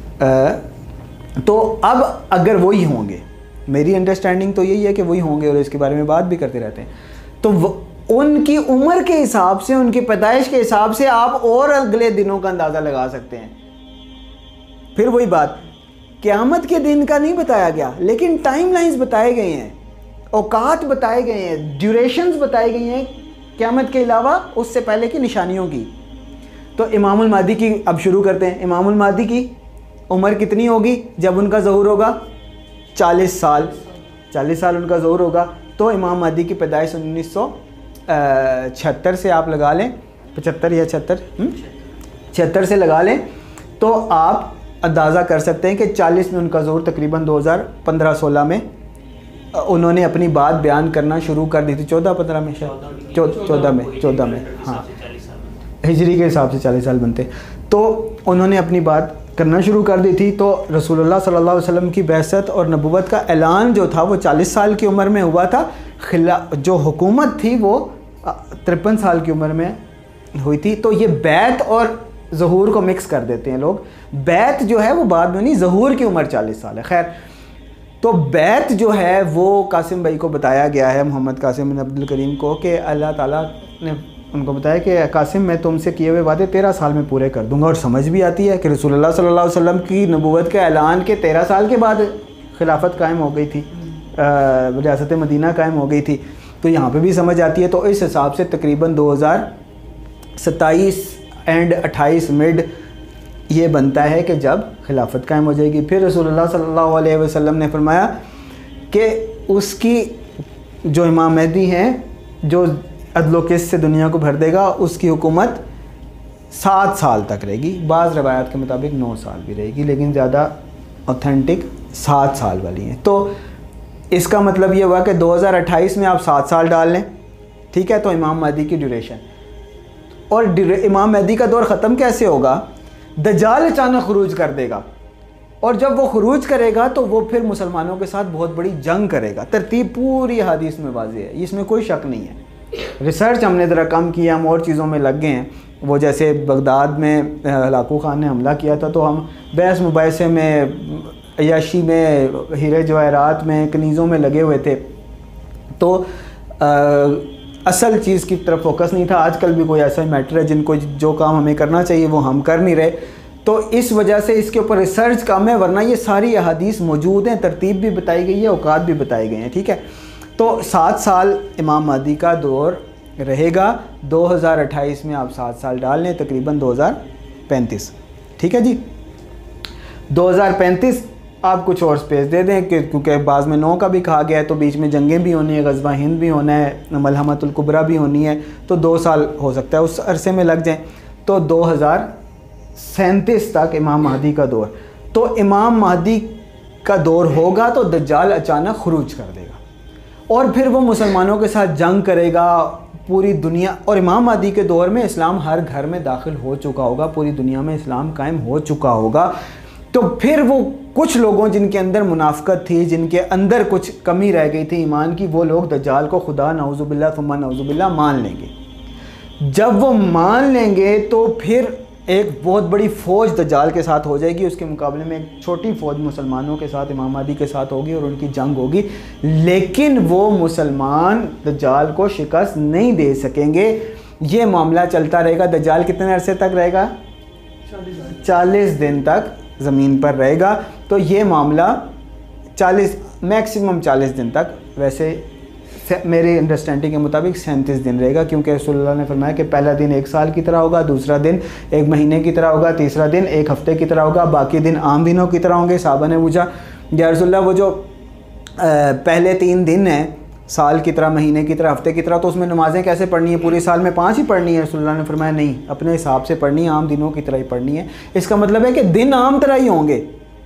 तो अब अगर वही होंगे, मेरी अंडरस्टैंडिंग तो यही है कि वही होंगे और इसके बारे में बात भी करते रहते हैं, तो उनकी उम्र के हिसाब से, उनकी पैदाइश के हिसाब से आप और अगले दिनों का अंदाज़ा लगा सकते हैं। फिर वही बात, क़यामत के दिन का नहीं बताया गया, लेकिन टाइमलाइंस बताए गए हैं, औकात बताए गए हैं, ड्यूरेशंस बताई गई हैं क़यामत के अलावा उससे पहले की निशानियों की। तो इमामुल महदी की अब शुरू करते हैं। इमामुल महदी की उम्र कितनी होगी जब उनका ज़हूर होगा? 40 साल। 40 साल उनका ज़हूर होगा, तो इमाम महदी की पैदाइश 1976 से आप लगा लें, 75 या 76 से लगा लें, तो आप अंदाज़ा कर सकते हैं कि 40 में उनका ज़हूर, तकरीबन 2015-16 में उन्होंने अपनी बात बयान करना शुरू कर दी थी। 14-15 में, शायद 14 में, हाँ, हिजरी के हिसाब से 40 साल बनते, तो उन्होंने अपनी बात करना शुरू कर दी थी। तो रसूलुल्लाह सल्लल्लाहु अलैहि वसल्लम की बैसत और नबुव्वत का ऐलान जो था वो 40 साल की उम्र में हुआ था। जो हुकूमत थी वो 53 साल की उम्र में हुई थी। तो ये बैत और ज़हूर को मिक्स कर देते हैं लोग। बैत जो है वो बाद में नहीं, ज़हूर की उम्र 40 साल है। खैर, तो बैत जो है वो कासिम भाई को बताया गया है, मोहम्मद कासिम बिन अब्दुल करीम को, कि अल्लाह ताला ने उनको बताया कि कासिम मैं तुमसे किए हुए वादे 13 साल में पूरे कर दूंगा। और समझ भी आती है कि रसूलुल्लाह सल्लल्लाहु अलैहि वसल्लम की नबूवत के ऐलान के 13 साल के बाद खिलाफत कायम हो गई थी, रियासत मदीना कायम हो गई थी, तो यहाँ पे भी समझ आती है। तो इस हिसाब से तकरीबन 2027 एंड 28 मिड ये बनता है कि जब खिलाफत कायम हो जाएगी। फिर रसूलुल्लाह सल्लल्लाहु अलैहि वसल्लम ने फरमाया कि उसकी जो इमाम महदी हैं, जो अदलो किस्त से दुनिया को भर देगा, उसकी हुकूमत 7 साल तक रहेगी। बाज़ रवायात के मुताबिक 9 साल भी रहेगी, लेकिन ज़्यादा ऑथेंटिक 7 साल वाली हैं। तो इसका मतलब ये हुआ कि 2028 में आप 7 साल डाल लें, ठीक है। तो इमाम महदी की ड्यूरेशन, और इमाम महदी का दौर ख़त्म कैसे होगा? दज्जाल अचानक खुरूज कर देगा, और जब वो खुरूज करेगा तो वो फिर मुसलमानों के साथ बहुत बड़ी जंग करेगा। तरतीब पूरी हदीस में वाज़ेह है, इसमें कोई शक नहीं है। रिसर्च हमने ज़रा कम किया, हम और चीज़ों में लग गए हैं। वो जैसे बगदाद में हलाकू खान ने हमला किया था, तो हम बहस मुबाहिसे में, अय्याशी में, हीरे जवाहरात में, कनीज़ों में लगे हुए थे। तो असल चीज़ की तरफ फोकस नहीं था। आजकल भी कोई ऐसा मैटर है जिनको जो काम हमें करना चाहिए वो हम कर नहीं रहे, तो इस वजह से इसके ऊपर रिसर्च कम है, वरना ये सारी अहादीस मौजूद हैं, तरतीब भी बताई गई है, औकात भी बताए गए हैं, ठीक है। तो 7 साल इमाम महदी का दौर रहेगा। 2028 में आप 7 साल डाल लें, तकरीबन 2035, ठीक है जी। 2035 आप कुछ और स्पेस दे दें, क्योंकि बाज़ में 9 का भी कहा गया है, तो बीच में जंगें भी होनी है, ग़ज़वा हिंद भी होना है, मलहमतुल कुबरा भी होनी है, तो 2 साल हो सकता है उस अरसे में लग जाएँ। तो 2037 तक इमाम महदी का दौर। तो इमाम महदी का दौर होगा तो दज्जाल अचानक खुरूज कर देगा, और फिर वो मुसलमानों के साथ जंग करेगा पूरी दुनिया। और इमाम महदी के दौर में इस्लाम हर घर में दाखिल हो चुका होगा, पूरी दुनिया में इस्लाम कायम हो चुका होगा। तो फिर वो कुछ लोगों जिनके अंदर मुनाफिकत थी, जिनके अंदर कुछ कमी रह गई थी ईमान की, वो लोग दज्जाल को खुदा नऊजुबिल्लाह थुम्मा नऊजुबिल्लाह मान लेंगे। जब वो मान लेंगे तो फिर एक बहुत बड़ी फ़ौज दज्जाल के साथ हो जाएगी, उसके मुकाबले में एक छोटी फ़ौज मुसलमानों के साथ इमाम महदी के साथ होगी और उनकी जंग होगी, लेकिन वो मुसलमान दज्जाल को शिकस्त नहीं दे सकेंगे। ये मामला चलता रहेगा। दज्जाल कितने अरसे तक रहेगा? 40 दिन तक ज़मीन पर रहेगा। तो ये मामला 40 मैक्सिमम 40 दिन तक, वैसे मेरी अंडरस्टैंडिंग के मुताबिक 37 दिन रहेगा, क्योंकि रसूलुल्लाह ने फरमाया कि पहला दिन 1 साल की तरह होगा, दूसरा दिन 1 महीने की तरह होगा, तीसरा दिन 1 हफ्ते की तरह होगा, बाकी दिन आम दिनों की तरह होंगे। साहबा ने पूछा या रसूलुल्लाह वो जो पहले 3 दिन हैं साल की तरह, महीने की तरह, हफ्ते की तरह, तो उसमें नमाज़ें कैसे पढ़नी है? पूरे साल में 5 ही पढ़नी है? रसूलुल्लाह ने फरमाया नहीं, अपने हिसाब से पढ़नी है, आम दिनों की तरह ही पढ़नी है। इसका मतलब है कि दिन आम तरह ही होंगे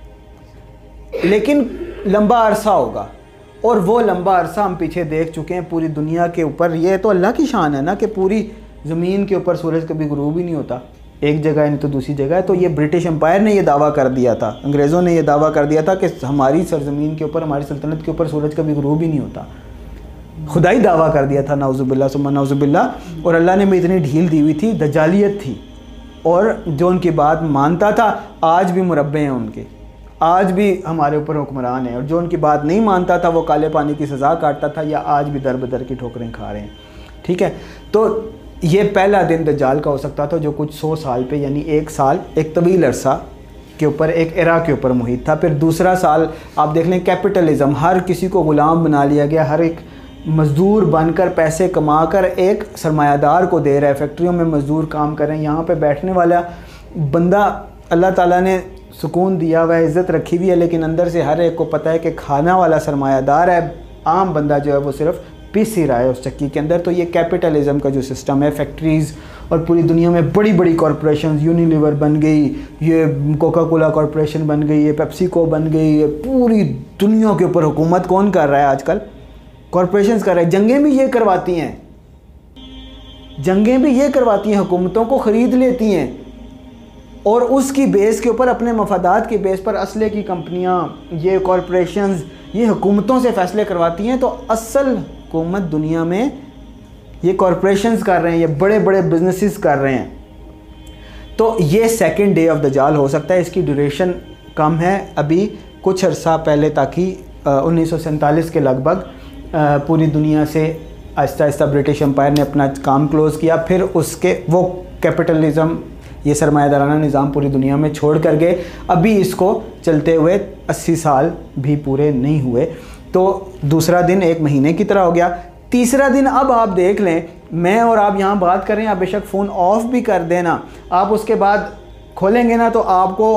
लेकिन लंबा अरसा होगा, और वो लंबा अरसा हम पीछे देख चुके हैं पूरी दुनिया के ऊपर। ये तो अल्लाह की शान है ना कि पूरी ज़मीन के ऊपर सूरज कभी गुरूब ही नहीं होता, एक जगह है नहीं तो दूसरी जगह है। तो ये ब्रिटिश एम्पायर ने ये दावा कर दिया था, अंग्रेज़ों ने ये दावा कर दिया था कि हमारी सरज़मीन के ऊपर, हमारी सल्तनत के ऊपर सूरज कभी गुरूब ही नहीं होता। खुदा ही दावा कर दिया था नाउज़ुबिल्लाह सुम्मा नाउज़ुबिल्लाह। और अल्लाह ने भी इतनी ढील दी हुई थी, दज्जालियत थी, और जो उनकी बात मानता था आज भी मुरब्बे हैं उनके, आज भी हमारे ऊपर हुक्मरान है, और जो उनकी बात नहीं मानता था वो काले पानी की सज़ा काटता था, या आज भी दर बदर की ठोकरें खा रहे हैं। ठीक है, तो ये पहला दिन दज्जाल का हो सकता था जो कुछ 100 साल पे, यानी 1 साल, एक तवील अरसा के ऊपर, एक एरा के ऊपर मुहित था। फिर दूसरा साल आप देख लें कैपिटलिज़म, हर किसी को ग़ुलाम बना लिया गया, हर एक मज़दूर बनकर पैसे कमाकर एक सरमायादार को दे रहा है, फैक्ट्रियों में मज़दूर काम कर रहे हैं, यहाँ पे बैठने वाला बंदा अल्लाह ताला ने सुकून दिया हुआ है, इज़्ज़त रखी हुई है, लेकिन अंदर से हर एक को पता है कि खाना वाला सरमायादार है, आम बंदा जो है वो सिर्फ पीस ही रहा है उस चक्की के अंदर। तो ये कैपिटलिज़म का जो सिस्टम है, फैक्ट्रीज़, और पूरी दुनिया में बड़ी बड़ी कॉरपोरेशन, यूनिलीवर बन गई, ये कोका कोला कॉरपोरेशन बन गई, ये पेप्सिको बन गई, ये पूरी दुनिया के ऊपर हुकूमत कौन कर रहा है आजकल? कॉरपोरेशंस कर रहे हैं। जंगें भी ये करवाती हैं, जंगें भी ये करवाती हैं, हुकूमतों को ख़रीद लेती हैं, और उसकी बेस के ऊपर, अपने मफादात के बेस पर असले की कंपनियां, ये कॉरपोरेशंस, ये हुकूमतों से फ़ैसले करवाती हैं। तो असल हुकूमत दुनिया में ये कॉरपोरेशंस कर रहे हैं, ये बड़े बड़े बिजनेसेस कर रहे हैं। तो ये सेकंड डे ऑफ दज्जाल हो सकता है। इसकी ड्यूरेशन कम है, अभी कुछ अर्सा पहले, ताकि 1947 के लगभग पूरी दुनिया से आहिस्ता आहिस्ता ब्रिटिश एम्पायर ने अपना काम क्लोज़ किया। फिर उसके वो कैपिटलिज़म, ये सरमायादाराना निज़ाम पूरी दुनिया में छोड़ कर गए। अभी इसको चलते हुए 80 साल भी पूरे नहीं हुए। तो दूसरा दिन 1 महीने की तरह हो गया। तीसरा दिन, अब आप देख लें, मैं और आप यहाँ बात कर रहे हैं, आप बेशक फ़ोन ऑफ भी कर देना, आप उसके बाद खोलेंगे ना तो आपको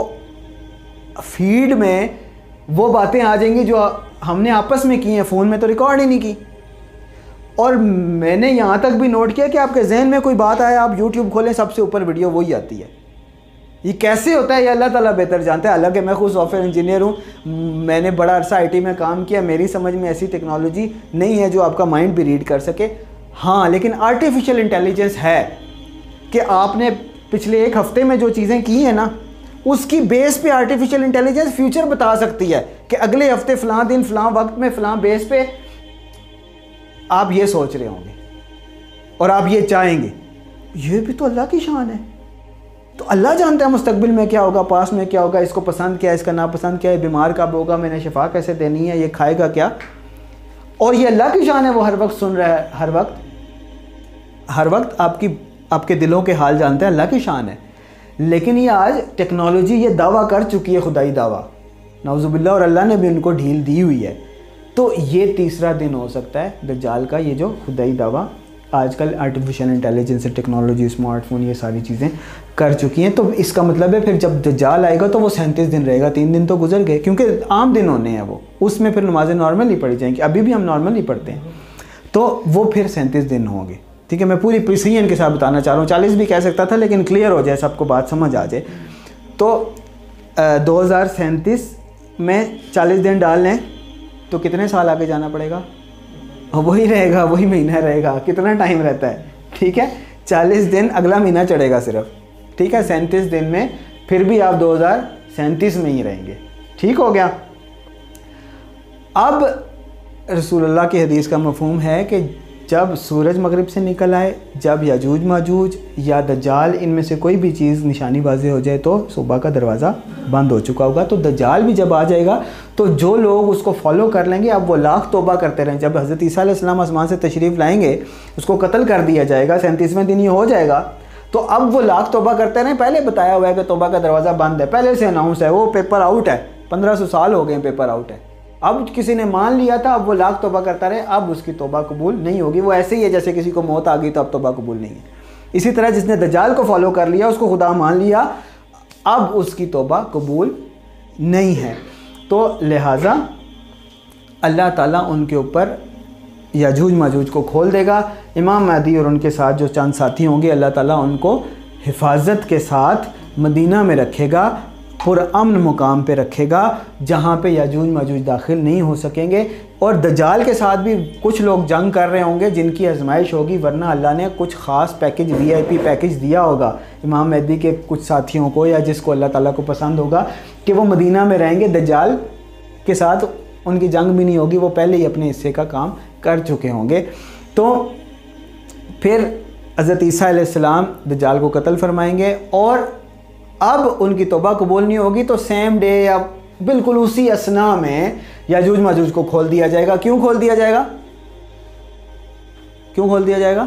फीड में वो बातें आ जाएंगी जो हमने आपस में की हैं, फ़ोन में तो रिकॉर्ड ही नहीं की। और मैंने यहाँ तक भी नोट किया कि आपके जहन में कोई बात आए, आप YouTube खोलें, सबसे ऊपर वीडियो वही आती है। ये कैसे होता है ये अल्लाह ताला बेहतर जानता है। हालांकि मैं खुद सॉफ्टवेयर इंजीनियर हूँ, मैंने बड़ा अरसा IT में काम किया, मेरी समझ में ऐसी टेक्नोलॉजी नहीं है जो आपका माइंड भी रीड कर सके। हाँ, लेकिन आर्टिफिशियल इंटेलिजेंस है कि आपने पिछले 1 हफ्ते में जो चीज़ें की हैं ना, उसकी बेस पे आर्टिफिशियल इंटेलिजेंस फ्यूचर बता सकती है कि अगले हफ्ते फ़लाँ दिन फ़लाँ वक्त में फ़लाँ बेस पे आप ये सोच रहे होंगे और आप ये चाहेंगे। ये भी तो अल्लाह की शान है। तो अल्लाह जानता है मुस्तकबिल में क्या होगा, पास में क्या होगा, इसको पसंद क्या है, इसका नापसंद क्या है, बीमार कब होगा, मैंने शिफा कैसे देनी है, ये खाएगा क्या। और ये अल्लाह की शान है, वो हर वक्त सुन रहा है, हर वक्त आपके दिलों के हाल जानता है, अल्लाह की शान है। लेकिन ये आज टेक्नोलॉजी ये दावा कर चुकी है, खुदाई दावा, नाउज़ुबिल्लाह, और अल्लाह ने भी उनको ढील दी हुई है। तो ये तीसरा दिन हो सकता है दज्जाल का, ये जो खुदाई दावा आजकल आर्टिफिशियल इंटेलिजेंस, टेक्नोलॉजी, स्मार्टफोन, ये सारी चीज़ें कर चुकी हैं। तो इसका मतलब है फिर जब दज्जाल आएगा तो वो 37 दिन रहेगा। 3 दिन तो गुजर गए, क्योंकि आम दिन होने हैं वो, उसमें फिर नमाज़ें नॉर्मल ही पढ़ी जाएंगी। अभी भी हम नॉर्मल ही पढ़ते हैं, तो वो फिर 37 दिन होंगे। ठीक है, मैं पूरी प्रिसीजन के साथ बताना चाह रहा हूँ। 40 भी कह सकता था, लेकिन क्लियर हो जाए, सबको बात समझ आ जाए। तो 2037 में 40 दिन डाल लें तो कितने साल आगे जाना पड़ेगा? वही रहेगा, वही महीना रहेगा। कितना टाइम रहता है? ठीक है, 40 दिन, अगला महीना चढ़ेगा सिर्फ। ठीक है, 37 दिन में फिर भी आप 37 में ही रहेंगे। ठीक हो गया। अब रसूलुल्लाह की हदीस का मफहूम है कि जब सूरज मगरिब से निकल आए, जब याजूज माजूज या दज्जाल इनमें से कोई भी चीज़ निशानी बाजी हो जाए तो सुबह का दरवाज़ा बंद हो चुका होगा। तो दज्जाल भी जब आ जाएगा तो जो लोग उसको फॉलो कर लेंगे, अब वो लाख तौबा करते रहें। जब हज़रत ईसा अलैहिस्सलाम आसमान से तशरीफ़ लाएंगे, उसको कत्ल कर दिया जाएगा, 37वें दिन ये हो जाएगा, तो अब वो लाख तौबा करते रहें। पहले बताया हुआ है कि तौबा का दरवाज़ा बंद है, पहले से अनाउंस है, वो पेपर आउट है, 1500 साल हो गए पेपर आउट है। अब किसी ने मान लिया था, अब वो लाख तौबा करता रहे, अब उसकी तौबा कबूल नहीं होगी। वो ऐसे ही है जैसे किसी को मौत आ गई तो अब तौबा कबूल नहीं है। इसी तरह जिसने दज्जाल को फॉलो कर लिया, उसको खुदा मान लिया, अब उसकी तौबा कबूल नहीं है। तो लिहाजा अल्लाह ताला उनके ऊपर याजूज माजूज को खोल देगा। इमाम महदी और उनके साथ जो चंद साथी होंगे, अल्लाह ताला उनको हिफाजत के साथ मदीना में रखेगा, पुरअमन मुकाम पे रखेगा, जहाँ पे याजूज माजूज दाखिल नहीं हो सकेंगे। और दज्जाल के साथ भी कुछ लोग जंग कर रहे होंगे जिनकी आजमाइश होगी, वरना अल्लाह ने कुछ ख़ास पैकेज, VIP पैकेज दिया होगा इमाम महदी के कुछ साथियों को, या जिसको अल्लाह ताला को पसंद होगा कि वो मदीना में रहेंगे। दज्जाल के साथ उनकी जंग भी नहीं होगी, वो पहले ही अपने हिस्से का काम कर चुके होंगे। तो फिर हज़रत ईसा अलैहिस्सलाम दज्जाल को कत्ल फरमाएंगे और अब उनकी तौबा कबूल नहीं होगी, तो सेम डे या बिल्कुल उसी असना में याजूज माजूज को खोल दिया जाएगा। क्यों खोल दिया जाएगा? क्यों खोल दिया जाएगा?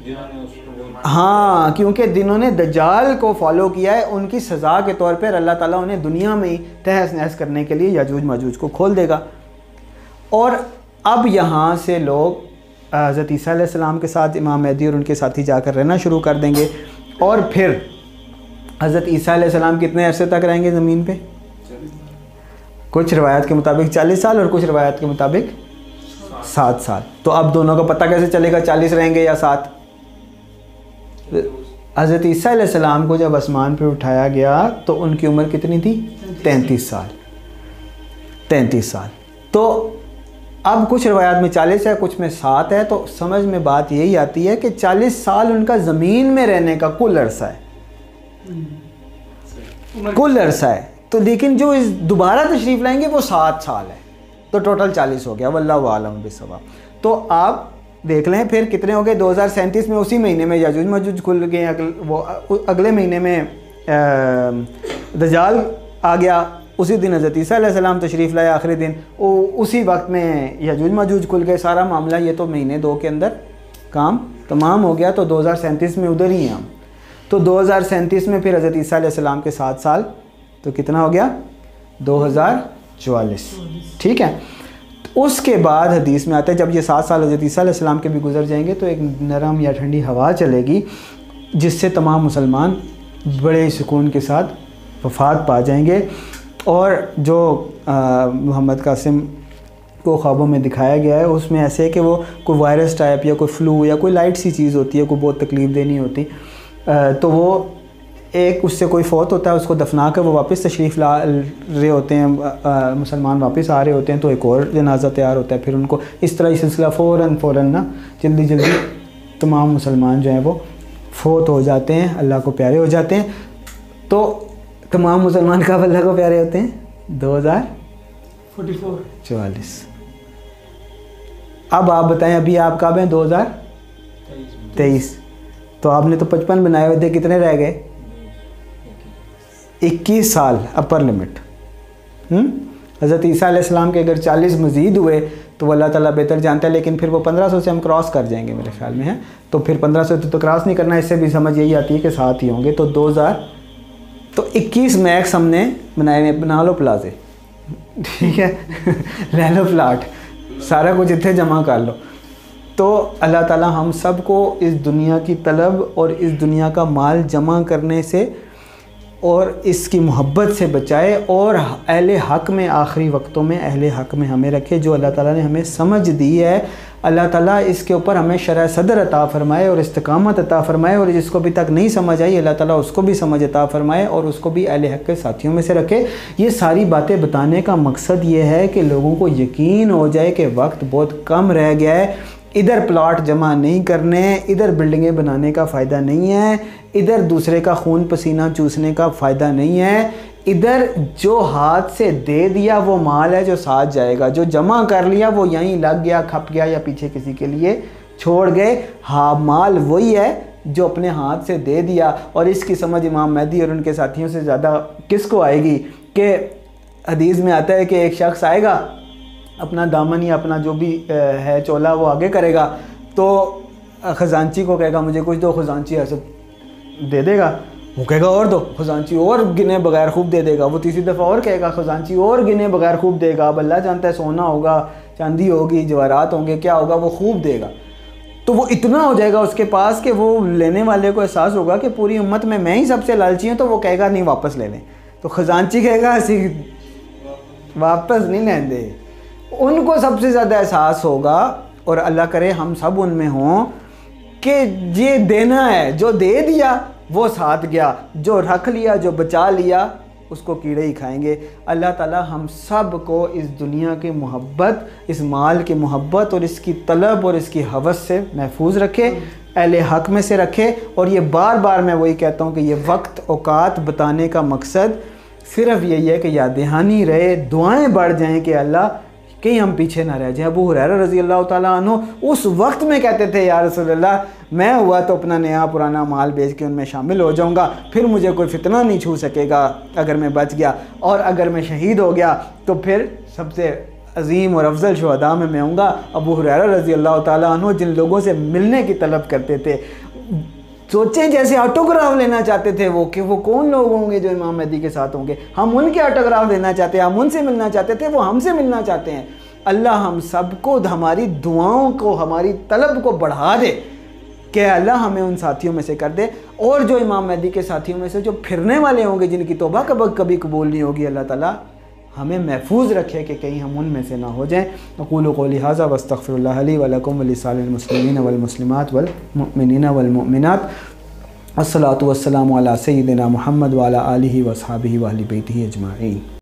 हाँ, क्योंकि जिन्होंने दज्जाल को फॉलो किया है, उनकी सज़ा के तौर पर अल्लाह ताला उन्हें दुनिया में ही तहस नहस करने के लिए याजूज माजूज को खोल देगा। और अब यहाँ से लोग हज़रत ईसा अलैहिस्सलाम के साथ इमाम महदी और उनके साथी जाकर रहना शुरू कर देंगे। और फिर हज़रत ईसा अलैहिस्सलाम कितने अरसे तक रहेंगे ज़मीन पे? कुछ रवायत के मुताबिक 40 साल और कुछ रवायत के मुताबिक 7 साल। तो अब दोनों का पता कैसे चलेगा 40 रहेंगे या 7? हज़रत ईसा अलैहिस्सलाम को जब आसमान पे उठाया गया तो उनकी उम्र कितनी थी? 33 साल। 33 साल। तो अब कुछ रवायात में 40 है, कुछ में 7 है। तो समझ में बात यही आती है कि 40 साल उनका ज़मीन में रहने का कुल अरसा है, कुल अरसा है। तो लेकिन जो इस दोबारा तशरीफ़ लाएंगे वो 7 साल है, तो टोटल 40 हो गया। वल्लाहु आलम बिस्सवाब। तो आप देख लें फिर कितने हो गए। 2037 में उसी महीने में याजूज माजूज खुल गए, अगले महीने में दज्जाल आ गया, उसी दिन हज़रत ईसा अलैहिस्सलाम तशरीफ़ लाए आखिरी दिन, उसी वक्त में याजूज माजूज खुल गए। सारा मामला ये तो महीने 2 के अंदर काम तमाम हो गया। तो 2037 में उधर ही हैं हम। तो 2037 में फिर हज़रत ईसा अलैहिस्सलाम के 7 साल, तो कितना हो गया? 2044। ठीक है। तो उसके बाद हदीस में आता है जब ये 7 साल हज़रत ईसा अलैहिस्सलाम के भी गुजर जाएंगे तो एक नरम या ठंडी हवा चलेगी, जिससे तमाम मुसलमान बड़े सुकून के साथ वफ़ात पा जाएंगे। और जो मोहम्मद कासिम को ख्वाबों में दिखाया गया है उसमें ऐसे है कि वो कोई वायरस टाइप या कोई फ्लू या कोई लाइट सी चीज़ होती है, कोई बहुत तकलीफ़ देनी होती, तो वो एक उससे कोई फौत होता है, उसको दफना कर वो वापस तशरीफ़ ला रहे होते हैं, मुसलमान वापस आ रहे होते हैं, तो एक और जनाजा तैयार होता है। फिर उनको इस तरह ही सिलसिला फ़ौरन ना जल्दी जल्दी तमाम मुसलमान जो हैं वो फौत हो जाते हैं, अल्लाह को प्यारे हो जाते हैं। तो तमाम मुसलमान कब अल्लाह को प्यारे होते हैं? 2044। अब आप बताएं अभी आप कब हैं? 2023। तो आपने तो 55 बनाए हुए थे, कितने रह गए? 21 साल अपर लिमिट। हज़रत ईसा अलैहिस्सलाम के अगर 40 मज़ीद हुए तो अल्लाह ताला बेहतर जानता है, लेकिन फिर वो 1500 से हम क्रॉस कर जाएंगे मेरे ख्याल में है। तो फिर 1500 तो क्रॉस नहीं करना, इससे भी समझ यही आती है कि 7 ही होंगे। तो 21 मैक्स हमने बनाए, बना लो प्लाजे, ठीक है ले लो प्लाट, सारा कुछ इतने जमा कर लो। तो अल्लाह ताला हम सब को इस दुनिया की तलब और इस दुनिया का माल जमा करने से और इसकी मोहब्बत से बचाए, और अहले हक़ में आखिरी वक्तों में अहले हक़ में हमें रखे। जो अल्लाह ताला ने हमें समझ दी है, अल्लाह ताला इसके ऊपर हमें शरह सदर अता फ़रमाए और इस्तिकामत अता फ़रमाए, और जिसको अभी तक नहीं समझ आई अल्लाह ताला उसको भी समझ अता फ़रमाए और उसको भी अहले हक़ के साथियों में से रखे। ये सारी बातें बताने का मकसद ये है कि लोगों को यकीन हो जाए कि वक्त बहुत कम रह गया है। इधर प्लाट जमा नहीं करने, इधर बिल्डिंगें बनाने का फ़ायदा नहीं है, इधर दूसरे का खून पसीना चूसने का फ़ायदा नहीं है, इधर जो हाथ से दे दिया वो माल है जो साथ जाएगा, जो जमा कर लिया वो यहीं लग गया, खप गया या पीछे किसी के लिए छोड़ गए। हाँ, माल वही है जो अपने हाथ से दे दिया। और इसकी समझ इमाम मेहदी और उनके साथियों से ज़्यादा किसको आएगी कि हदीस में आता है कि एक शख्स आएगा, अपना दामन या अपना जो भी है चोला वो आगे करेगा, तो ख़जानची को कहेगा मुझे कुछ दो, ख़जानची ऐसे दे देगा, वो कहेगा और दो, ख़जानची और गिने बगैर खूब दे देगा, वो तीसरी दफ़ा और कहेगा, ख़जानची और गिने बगैर खूब देगा। अब अल्लाह जानता है सोना होगा, चांदी होगी, जवाहरात होंगे, क्या होगा, वो खूब देगा। तो वो इतना हो जाएगा उसके पास कि वो लेने वाले को एहसास होगा कि पूरी उम्मत में मैं ही सबसे लालची हूँ, तो वो कहेगा नहीं वापस ले लें। तो ख़जानची कहेगा ऐसी वापस नहीं लें दे। उनको सबसे ज़्यादा एहसास होगा, और अल्लाह करे हम सब उनमें हों, कि ये देना है, जो दे दिया वो साथ गया, जो रख लिया, जो बचा लिया, उसको कीड़े ही खाएंगे। अल्लाह ताला हम सब को इस दुनिया की मोहब्बत, इस माल की मोहब्बत और इसकी तलब और इसकी हवस से महफूज रखे, अहले हक़ में से रखे। और ये बार बार मैं वही कहता हूँ कि ये वक्त औकात बताने का मकसद सिर्फ़ यही है कि याद दहानी रहे, दुआएँ बढ़ जाएँ कि अल्लाह कहीं हम पीछे ना रह जाएं। अबू हुरैरा रज़ी अल्लाह ताला अन्हु उस वक्त में कहते थे या रसूलल्लाह, मैं हुआ तो अपना नया पुराना माल बेच के उनमें शामिल हो जाऊंगा, फिर मुझे कोई फितना नहीं छू सकेगा अगर मैं बच गया, और अगर मैं शहीद हो गया तो फिर सबसे अजीम और अफजल शुहदा में मैं आऊँगा। अबू हुरैरा रज़ी अल्लाह ताला अन्हु जिन लोगों से मिलने की तलब करते थे, सोचें जैसे ऑटोग्राफ लेना चाहते थे वो, कि वो कौन लोग होंगे जो इमाम मेहदी के साथ होंगे, हम उनके ऑटोग्राफ लेना चाहते हैं, हम उनसे मिलना चाहते थे, वो हमसे मिलना चाहते हैं। अल्लाह हम सबको हमारी दुआओं को, हमारी तलब को बढ़ा दे कि अल्लाह हमें उन साथियों में से कर दे। और जो इमाम मेहदी के साथियों में से जो फिरने वाले होंगे, जिनकी तौबा कभी कबूल नहीं होगी, अल्लाह ताला हमें महफूज रखे कि कहीं हम उनमें से ना हो जाएं। अक़ूलु क़ौली हाज़ा वस्तग़फ़िरुल्लाह ली व लकुम व लिसाइरिल मुस्लिमीन वल मुस्लिमात वल मुअमिनीन वल मुअमिनात। अस्सलातु वस्सलामु अला सय्यिदिना मुहम्मद व अला आलिहि व अस्हाबिहि व अहलि बैतिहि अजमाईन।